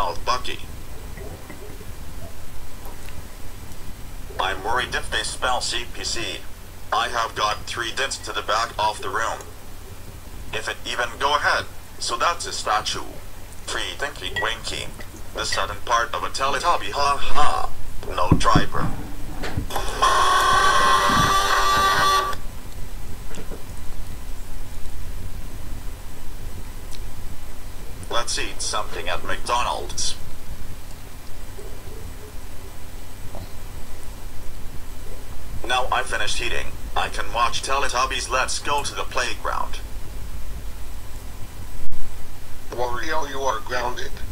mouth, Bucky. I'm worried if they spell CPC. I have got 3 dents to the back of the room. If it even go ahead, so that's a statue. 3 Tinky Winky. The southern part of a Teletubby, ha ha. No driver. Let's eat something at McDonald's. Now I finished eating, I can watch Teletubbies. Let's go to the playground. Wario, you are grounded.